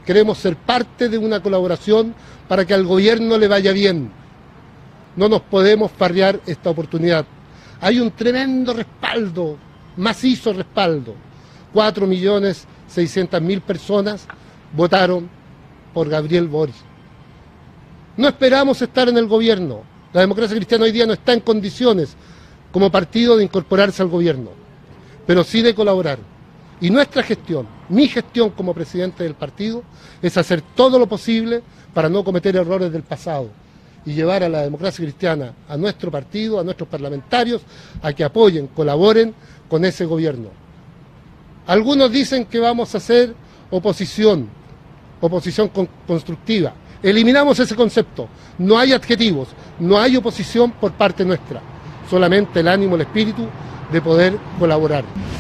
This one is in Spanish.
Queremos ser parte de una colaboración para que al gobierno le vaya bien. No nos podemos farrear esta oportunidad. Hay un tremendo respaldo, macizo respaldo. 4.600.000 personas votaron por Gabriel Boric. No esperamos estar en el gobierno. La democracia cristiana hoy día no está en condiciones como partido de incorporarse al gobierno, pero sí de colaborar. Y nuestra gestión, mi gestión como presidente del partido, es hacer todo lo posible para no cometer errores del pasado y llevar a la democracia cristiana, a nuestro partido, a nuestros parlamentarios, a que apoyen, colaboren con ese gobierno. Algunos dicen que vamos a hacer oposición constructiva. Eliminamos ese concepto. No hay adjetivos, no hay oposición por parte nuestra, solamente el ánimo, el espíritu de poder colaborar.